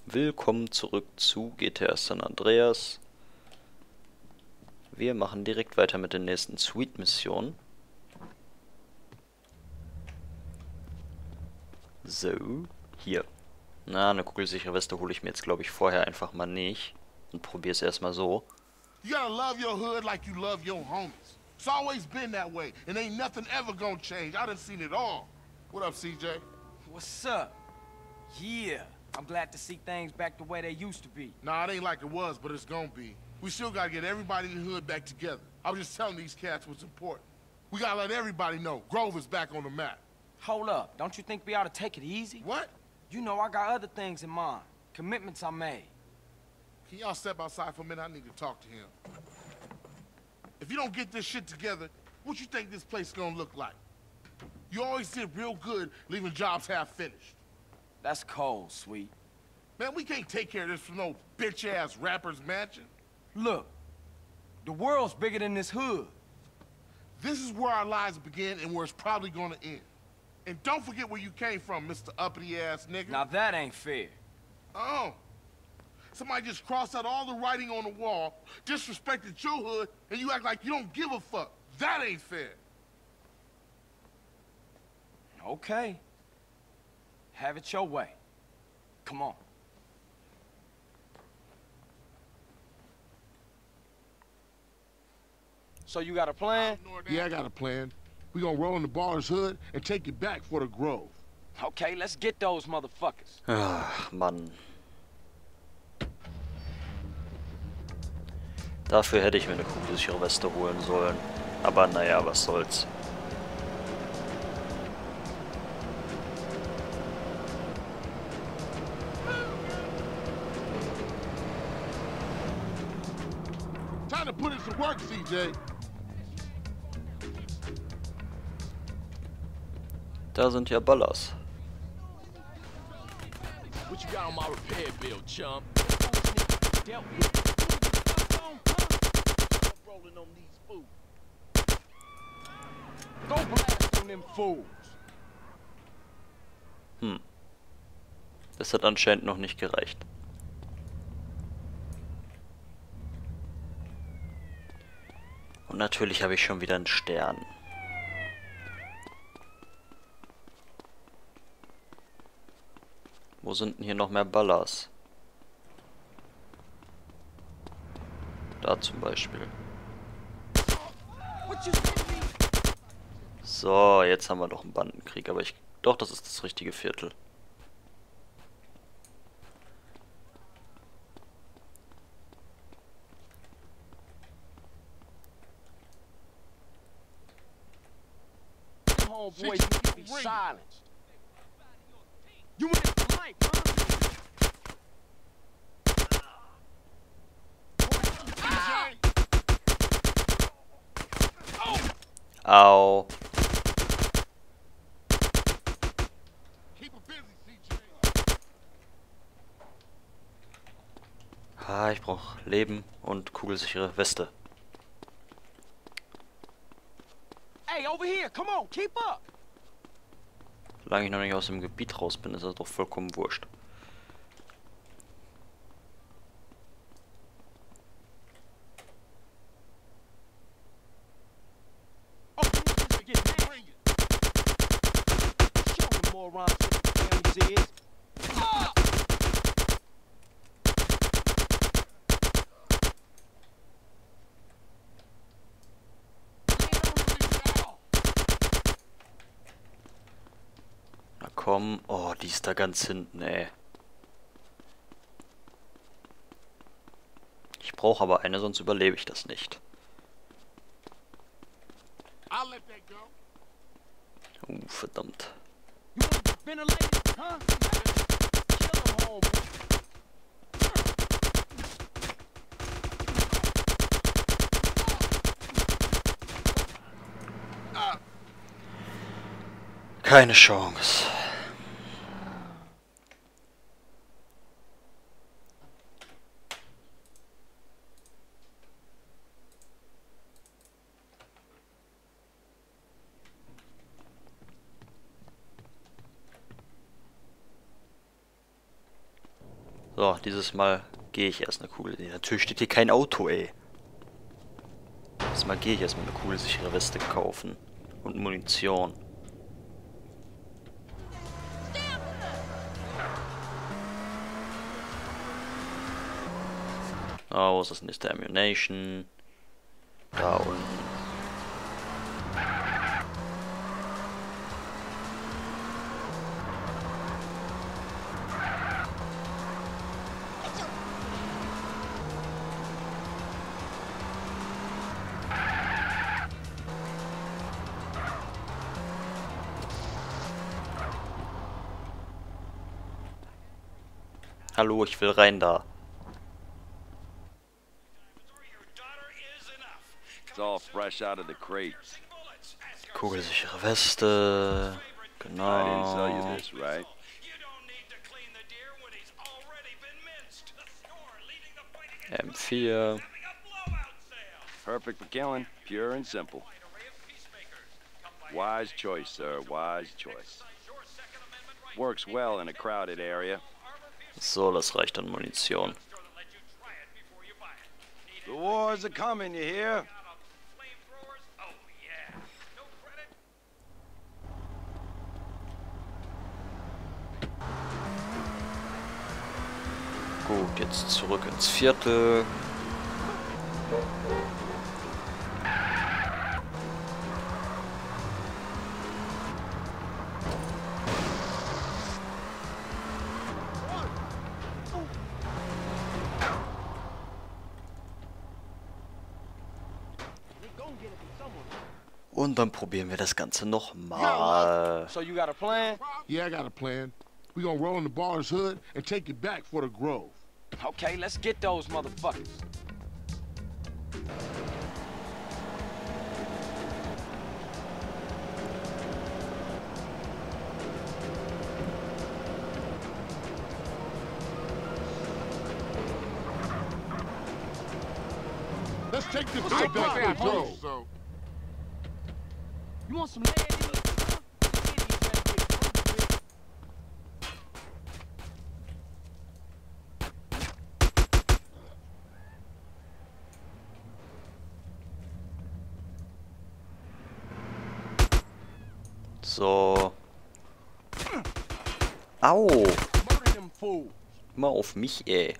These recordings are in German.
Willkommen zurück zu GTA San Andreas. Wir machen direkt weiter mit den nächsten Suite-Missionen. So, hier. Na, eine kugelsichere Weste hole ich mir jetzt, glaube ich, vorher einfach mal nicht. Und probiere es erstmal so. You gotta love your hood like you love your homies. It's always been that way, and ain't nothing ever gonna change. I done seen it all. What up, CJ? What's up? Yeah, I'm glad to see things back the way they used to be. Nah, it ain't like it was, but it's gonna be. We still gotta get everybody in the hood back together. I was just telling these cats what's important. We gotta let everybody know Grover's back on the map. Hold up, don't you think we ought to take it easy? What? You know I got other things in mind. Commitments I made. Can y'all step outside for a minute? I need to talk to him. If you don't get this shit together, what you think this place gonna look like? You always did real good leaving jobs half finished. That's cold, sweet. Man, we can't take care of this from no bitch-ass rapper's mansion. Look, the world's bigger than this hood. This is where our lives begin and where it's probably gonna end. And don't forget where you came from, Mr. Uppity-ass nigga. Now that ain't fair. Oh. Somebody just crossed out all the writing on the wall, disrespected your hood, and you act like you don't give a fuck. That ain't fair. Okay. Have it your way. Come on. So you got a plan? Yeah, I got a plan. We gonna roll in the baller's hood and take it back for the Grove. Okay, let's get those motherfuckers. Ach, Mann. Dafür hätte ich mir eine kugelsichere Weste holen sollen. Aber naja, was soll's. Time to put in some work, CJ. Da sind ja Ballers. What you got on my repair bill, chump? Rolling on these fools. Go blast on them fools. Das hat anscheinend noch nicht gereicht. Und natürlich habe ich schon wieder einen Stern. Wo sind denn hier noch mehr Ballers? Da zum Beispiel. So, jetzt haben wir doch einen Bandenkrieg, aber doch, das ist das richtige Viertel. Homeboy, you need to be silenced. You in the mic, huh? Au. Keep it busy, CJ. Ah, ich brauche Leben und kugelsichere Weste. Hey, over here, come on, keep up. Solange ich noch nicht aus dem Gebiet raus bin, ist das doch vollkommen wurscht. Oh, you get that? Bring it. Show the morons what the games is. Ah! Na komm. Oh, die ist da ganz hinten, ey. Ich brauche aber eine, sonst überlebe ich das nicht. I'll let that go. Verdammt. You want to ventilate, huh? Kill him, homeboy. Keine Chance. So, dieses Mal gehe ich erst eine Kugel. Natürlich steht hier kein Auto, ey. Dieses Mal gehe ich erstmal eine kugelsichere Weste kaufen. Und Munition. Oh, wo ist das nächste Ammunition? Da unten. Hallo, ich will rein da. It's all fresh out of the crate. Kugelsichere Weste. I didn't sell you Genau. this, right? M4. Perfect for killing, pure and simple. Wise choice, sir, wise choice. Works well in a crowded area. So, das reicht an Munition. The wars are coming, you hear? Gut, jetzt zurück ins Viertel. Und dann probieren wir das Ganze nochmal. So you got a plan? Yeah, I got a plan. We gonna roll in the baller's hood and take it back for the Grove. Okay, let's get those motherfuckers. Let's take this shit back for the Grove. So, You want some lead? So. Au! Murder them fools. Mal auf mich, ey.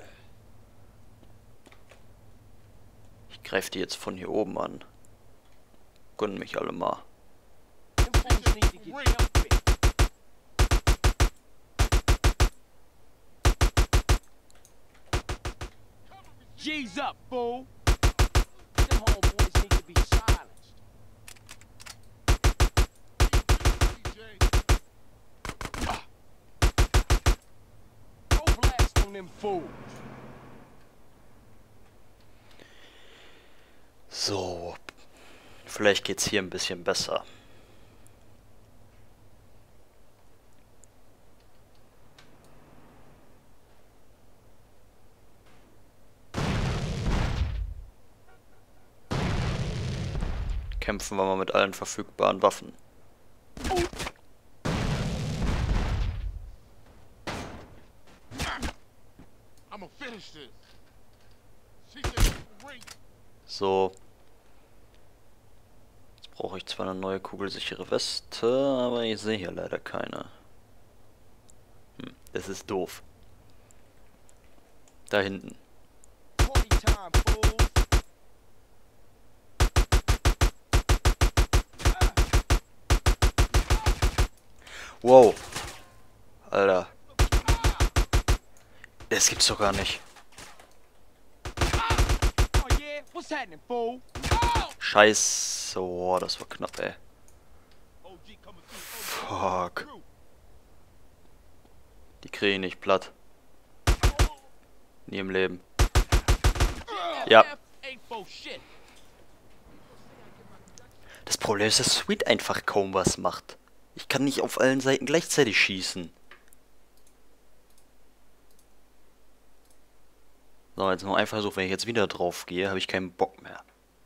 Ich greife die jetzt von hier oben an. Gönnen mich alle mal. Them fools need to get dealt with. G's up, fool. Them homeboys need to be silenced. Go blast on them fools. So. Vielleicht geht's hier ein bisschen besser. Kämpfen wir mal mit allen verfügbaren Waffen. I'ma finish this. She said, great. So. Jetzt brauche ich zwar eine neue kugelsichere Weste, aber ich sehe hier leider keine. Das ist doof. Da hinten. Party time, fools. Wow. Alter. Das gibt's doch gar nicht. Oh yeah, what's happening, fool? Scheiße. Oh, das war knapp, ey. Fuck. Die kriege ich nicht platt. Nie im Leben. Ja. Ain't for shit. Das Problem ist, dass Sweet einfach kaum was macht. Ich kann nicht auf allen Seiten gleichzeitig schießen. So, jetzt noch einfach so, wenn ich jetzt wieder drauf gehe, habe ich keinen Bock mehr.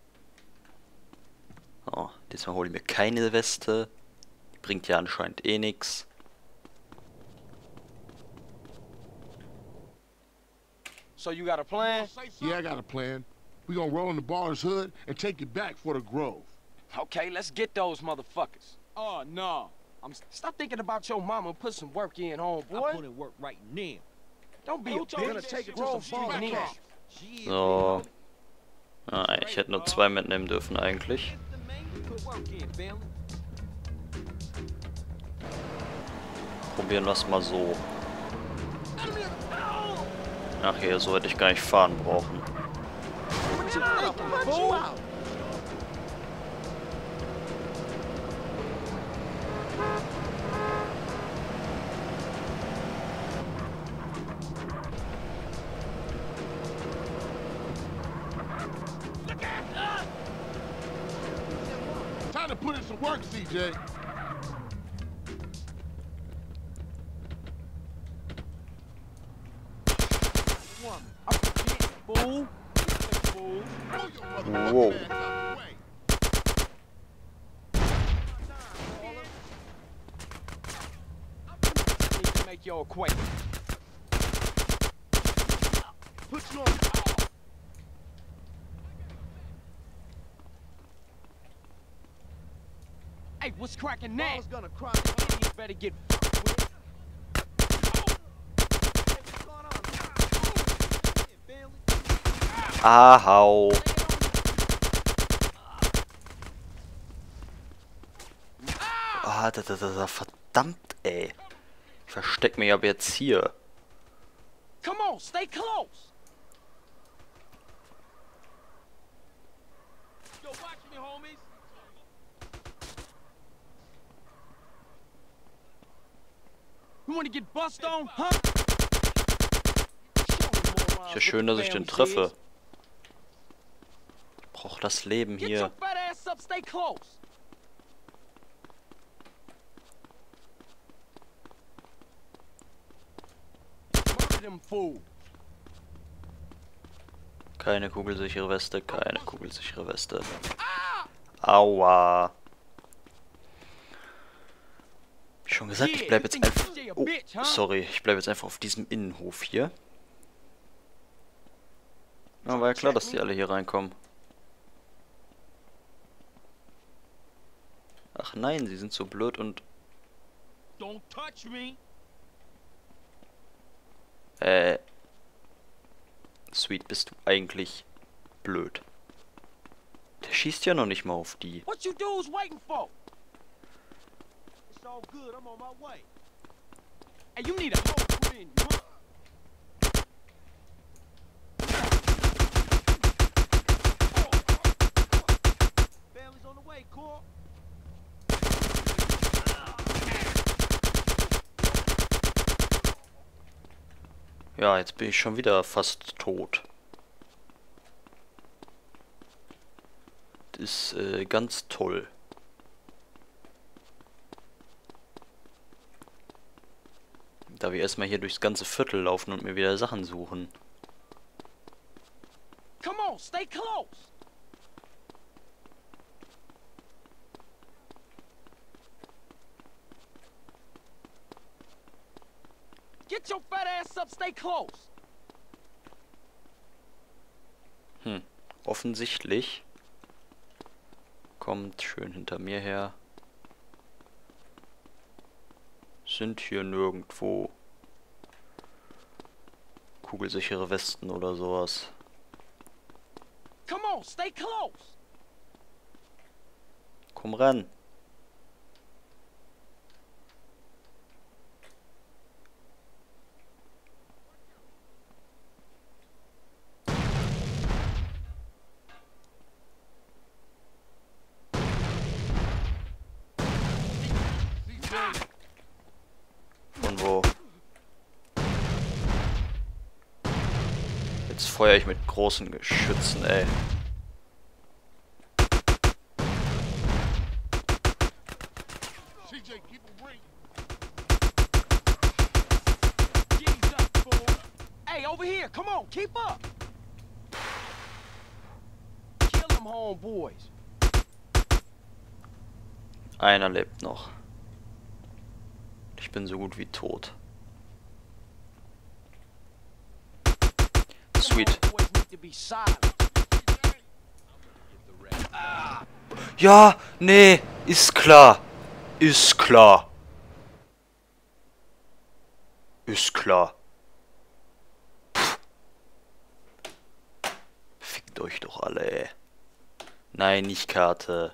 So, diesmal hole ich mir keine Weste. Die bringt ja anscheinend eh nichts. So you got a plan? Yeah, I got a plan. We gonna roll in the bar's hood and take it back for the Grove. Okay, let's get those motherfuckers. Oh, no. Stop thinking about your mama and put some work in, homeboy. I put in work right now. Don't be a bitch. Grove Street niggas. So. Ah, ich hätte nur 2 mitnehmen dürfen eigentlich. Put work in, family. Probieren wir es mal so. Ach hier, so hätte ich gar nicht fahren brauchen. What you thinking, fool? Time to put in some work, CJ. Fool. Wow. Need to make your acquaintance. Put you on. Hey, what's cracking now? Ball's gonna cry. You better get fucked with. What's going on? Hey, family. Ahau. Ah, verdammt, ey. Ich versteck mich aber jetzt hier. Come on, stay close. Yo, watch me, homies. You wanna get bust on, huh? Ist ja schön, dass ich den treffe. Ich brauch das Leben Get hier. your fat ass up, stay close. Murder them fool. Keine kugelsichere Weste, keine kugelsichere Weste. Aua. Wie schon gesagt, ich bleib jetzt einfach... Oh, sorry, ich bleib jetzt einfach auf diesem Innenhof hier. Ja, war ja klar, dass die alle hier reinkommen. Ach nein, sie sind so blöd und... Don't touch me. Sweet, bist du eigentlich blöd? Der schießt ja noch nicht mal auf die. What you dudes waiting for? It's all good. I'm on my way. Hey, you need a hole put in you, huh? Family's on the way, Core. Ja, jetzt bin ich schon wieder fast tot. Das ist ganz toll. Da wir erstmal hier durchs ganze Viertel laufen und mir wieder Sachen suchen. Come on, stay close. Get your fat ass up, stay close. Offensichtlich. Kommt schön hinter mir her. Sind hier nirgendwo kugelsichere Westen oder sowas. Come on, stay close. Komm ran. Von wo? Jetzt feuere ich mit großen Geschützen, ey. CJ, keep him ring. G's up, fool. Hey, over here, come on, keep up. Kill them homeboys. Einer lebt noch. Ich bin so gut wie tot. Sweet. Boys need to be silent. Ja, nee, ist klar. Ist klar. Ist klar. Pff. Fickt euch doch alle, ey. Nein, nicht Karte.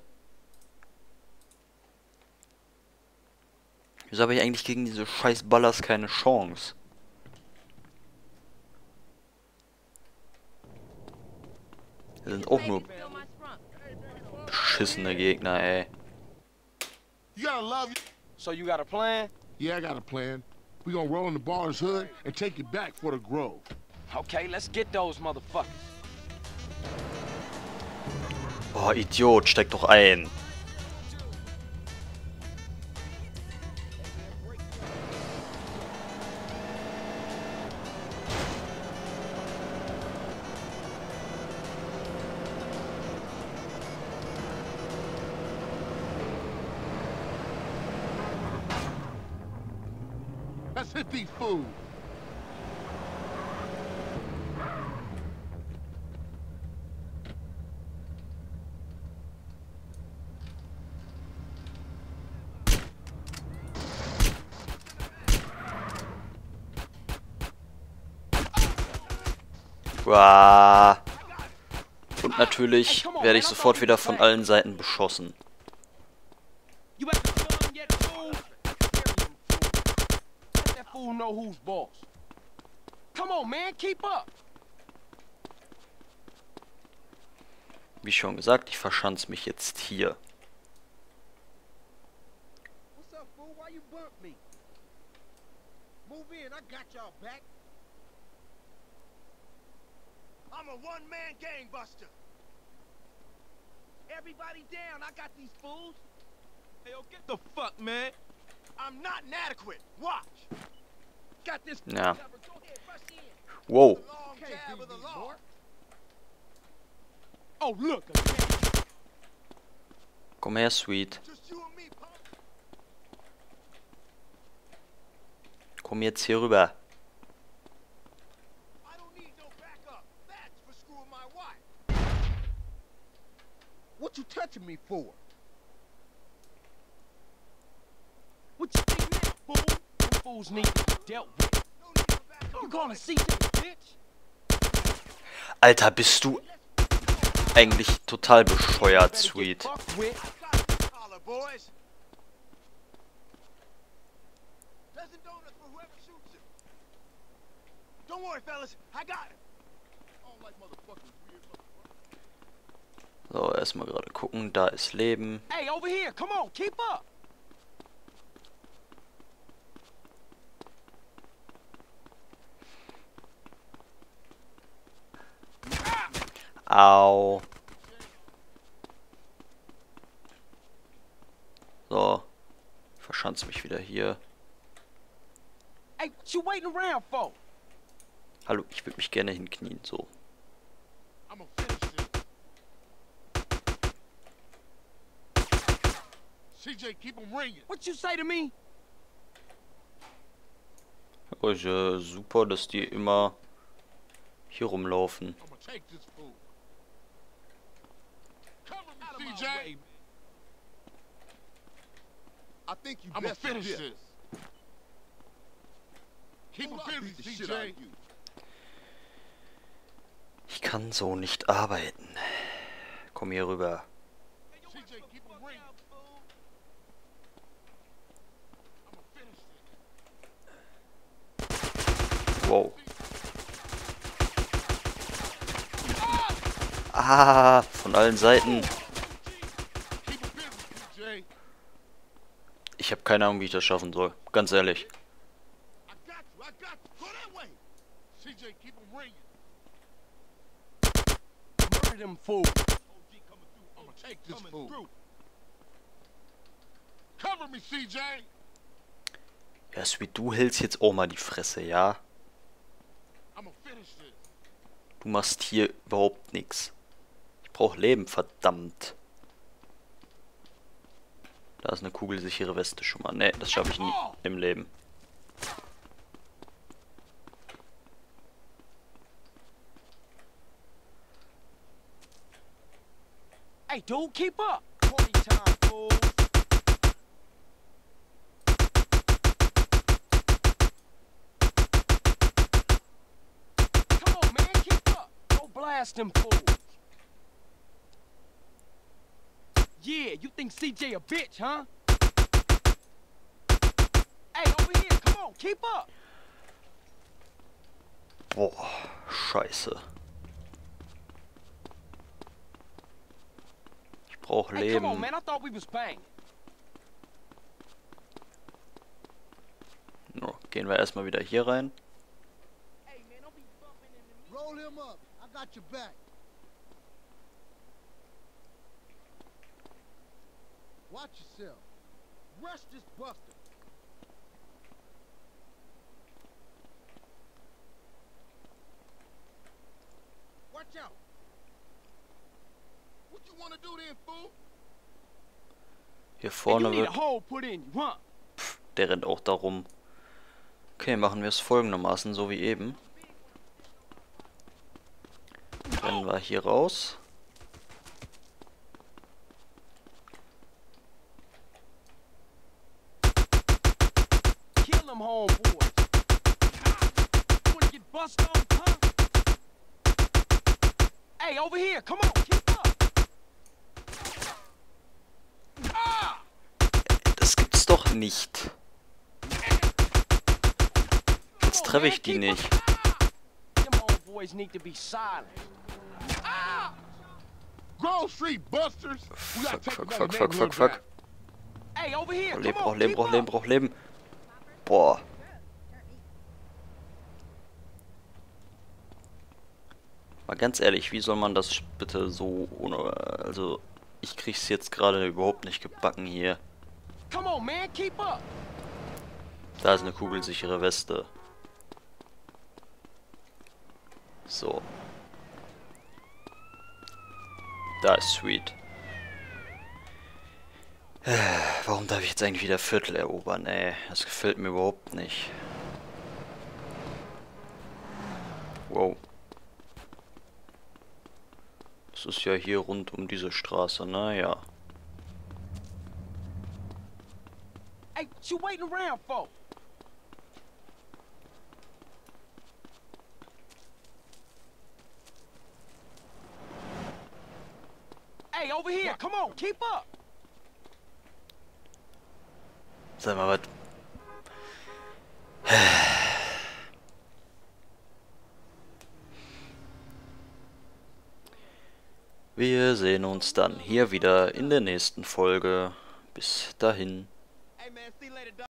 Wieso habe ich eigentlich gegen diese scheiß Ballers keine Chance? Das sind auch nur beschissene Gegner, ey. You gotta love you. So you got a plan? Yeah, I got a plan. We gonna roll in the bar's hood and take it back for the Grove. Okay, let's get those motherfuckers. Oh, Idiot, steig doch ein. Let's hit these fools. Uah. Und natürlich werde ich sofort wieder von allen Seiten beschossen. You at the gun yet, fool? Let that fool know who's boss. Come on, man, keep up. Wie schon gesagt, ich verschanze mich jetzt hier. What's up, fool? Why you bump me? Move in, I got y'all back. I'm a one-man gangbuster. Everybody down, I got these fools. Hey, yo, get the fuck, man. I'm not inadequate. Watch. Got this. Ja. Go ahead, rush in. Wow. Long tab of the law. Oh, look again. Komm her, Sweet. Just you and me, punk. Komm jetzt hier rüber. I don't need no backup. That's for screwing my wife. What you touching me for? What you think now, fool? Them fools need to be dealt with. You calling CJ, bitch? Alter, bist du eigentlich total bescheuert, Sweet. So, erstmal gerade gucken, da ist Leben. Hey, over here, come on, keep up. Au. So. Verschanz mich wieder hier. Hey, what you waiting around for? Hallo, ich würde mich gerne hinknien, so. I'm gonna finish this. CJ, keep them ringing. What you say to me? Oh, super, dass die immer hier rumlaufen. I'm gonna take this fool. Cover Out of me, my CJ. way. I think you I'm gonna best finish dip. this. Keep Fool, him I'll busy, beat the shit out CJ. of you. Ich kann so nicht arbeiten. Komm hier rüber. CJ, keep him ringing. I'm gonna finish this. Wow. Ah, von allen Seiten. Keep him busy, CJ. Ich habe keine Ahnung, wie ich das schaffen soll. Ganz ehrlich. I got you. I got you. Go that way. CJ, keep him ringing. Murder them fools. I'm gonna take this fool. Cover me, CJ. Ja, Sweet, du hältst jetzt auch mal die Fresse, ja? I'm gonna finish this. Du machst hier überhaupt nichts. Ich brauche Leben, verdammt. Da ist eine kugelsichere Weste schon mal. Ne, das schaffe ich nie im Leben. Hey, dude, keep up. Party time, fools. Come on, man, keep up. Go blast them fools. Yeah, you think CJ a bitch, huh? Hey, over here, come on, keep up. Boah, scheiße. Ich brauche Hey, come on, Leben. man, I thought we was banging. No, gehen wir erstmal wieder hier rein. Hey, man, don't be bumping into me. Roll him up. I got your back. Watch yourself. Rush this buster. Watch out. What you want to do then, fool? Hier Hey, vorne you need a wird... hole put in you, huh? Der rennt auch da rum. Okay, machen wir es folgendermaßen, so wie eben. Rennen wir hier raus. Kill them homeboys. You wanna get bust on, huh? Hey, over here, come on, keep up. Ah! Das gibt's doch nicht. Jetzt Come on, treffe man, ich die keep nicht. up. Ah! Them homeboys need to be silent. Ah! Grove Street Busters. We gotta take Fuck, another fuck, fuck, neighborhood fuck, fuck. rap. Hey, over here, Leben, come brauch on, Leben, keep brauch Leben, up. brauch Leben. Boah. Mal ganz ehrlich, wie soll man das bitte so ohne... Also, ich krieg's jetzt gerade überhaupt nicht gebacken hier. Come on, man, keep up. Da ist eine kugelsichere Weste. So. Da ist Sweet. Warum darf ich jetzt eigentlich wieder Viertel erobern, ey? Das gefällt mir überhaupt nicht. Wow. Das ist ja hier rund um diese Straße, naja. Hey, what you waiting around for? Hey, over here, come on, keep up. Sag mal, was... Wir sehen uns dann hier wieder in der nächsten Folge. Bis dahin. Hey, man, see you later, dog.